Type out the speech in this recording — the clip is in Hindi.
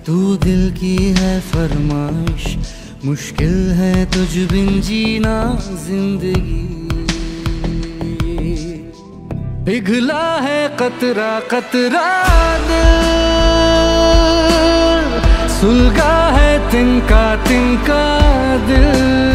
तू दिल की है फरमाइश, मुश्किल है तुझ बिन जीना जिंदगी। पिघला है कतरा कतरा दिल, सुलगा है तिनका तिनका दिल।